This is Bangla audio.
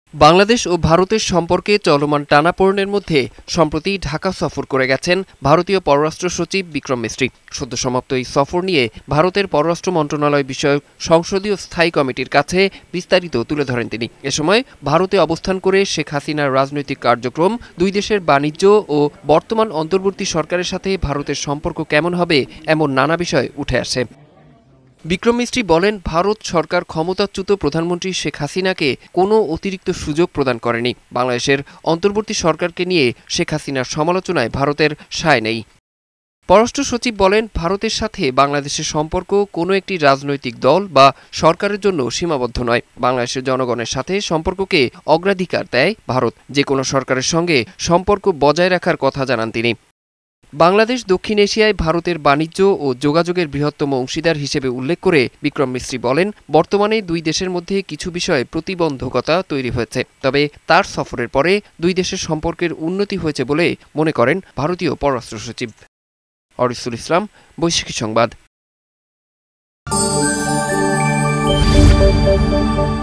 বাংলাদেশ ও ভারতের সম্পর্কে চলমান টানাপোড়েনের মধ্যে সম্প্রতি ঢাকা সফর করে গেছেন ভারতীয় পররাষ্ট্র সচিব বিক্রম মিস্ত্রি। সদ্য সমাপ্ত এই সফর নিয়ে ভারতের পররাষ্ট্র মন্ত্রণালয় বিষয়ক সংসদীয় স্থায়ী কমিটির কাছে বিস্তারিত তুলে ধরেন তিনি। এ সময় ভারতে অবস্থান করে শেখ হাসিনার রাজনৈতিক কার্যক্রম, দুই দেশের বাণিজ্য ও বর্তমান অন্তর্বর্তী সরকারের সাথে ভারতের সম্পর্ক কেমন হবে এমন নানা বিষয় উঠে আসে। বিক্রম মিস্ত্রি বলেন, ভারত সরকার ক্ষমতাচ্যুত প্রধানমন্ত্রী শেখ হাসিনাকে কোনো অতিরিক্ত সুযোগ প্রদান করেনি। বাংলাদেশের অন্তর্বর্তী সরকারকে নিয়ে শেখ হাসিনার সমালোচনায় ভারতের সায় নেই। পররাষ্ট্র সচিব বলেন, ভারতের সাথে বাংলাদেশের সম্পর্ক কোনো একটি রাজনৈতিক দল বা সরকারের জন্য সীমাবদ্ধ নয়। বাংলাদেশের জনগণের সাথে সম্পর্ককে অগ্রাধিকার দেয় ভারত। যে কোনো সরকারের সঙ্গে সম্পর্ক বজায় রাখার কথা জানান তিনি। বাংলাদেশ দক্ষিণ এশিয়ায় ভারতের বাণিজ্য ও যোগাযোগের বৃহত্তম অংশীদার হিসেবে উল্লেখ করে বিক্রম মিস্ত্রি বলেন, বর্তমানে দুই দেশের মধ্যে কিছু বিষয়ে প্রতিবন্ধকতা তৈরি হয়েছে, তবে তার সফরের পরে দুই দেশের সম্পর্কের উন্নতি হয়েছে বলে মনে করেন ভারতীয় পররাষ্ট্র সচিব। অরিসুল ইসলাম, বৈশাখী সংবাদ।